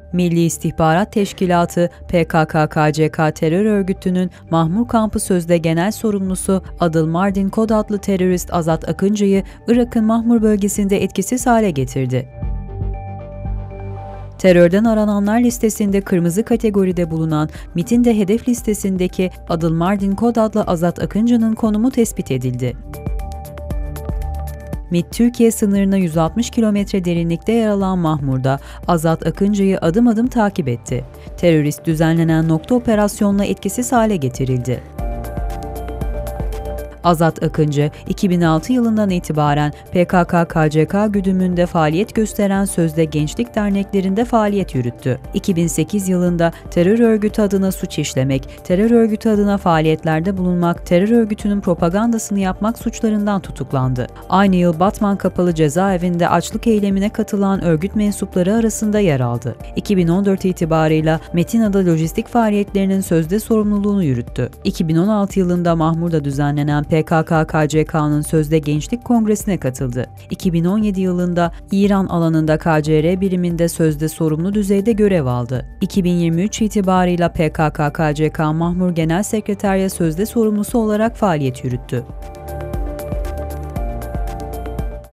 Milli İstihbarat Teşkilatı PKK-KCK terör örgütünün Mahmur Kampı sözde genel sorumlusu Adıl Mardin Kod adlı terörist Azat Akıncı'yı Irak'ın Mahmur bölgesinde etkisiz hale getirdi. Terörden arananlar listesinde kırmızı kategoride bulunan MİT'in de hedef listesindeki Adıl Mardin Kod adlı Azat Akıncı'nın konumu tespit edildi. MİT, Türkiye sınırına 160 kilometre derinlikte yer alan Mahmur'da Azat Akıncı'yı adım adım takip etti. Terörist düzenlenen nokta operasyonla etkisiz hale getirildi. Azat Akıncı, 2006 yılından itibaren PKK-KCK güdümünde faaliyet gösteren sözde gençlik derneklerinde faaliyet yürüttü. 2008 yılında terör örgütü adına suç işlemek, terör örgütü adına faaliyetlerde bulunmak, terör örgütünün propagandasını yapmak suçlarından tutuklandı. Aynı yıl Batman Kapalı Cezaevinde açlık eylemine katılan örgüt mensupları arasında yer aldı. 2014 itibarıyla Metina'da lojistik faaliyetlerinin sözde sorumluluğunu yürüttü. 2016 yılında Mahmur'da düzenlenen PKK-KCK'nın sözde gençlik kongresine katıldı. 2017 yılında İran alanında KCR biriminde sözde sorumlu düzeyde görev aldı. 2023 itibarıyla PKK-KCK Mahmur Genel Sekreterya sözde sorumlusu olarak faaliyet yürüttü.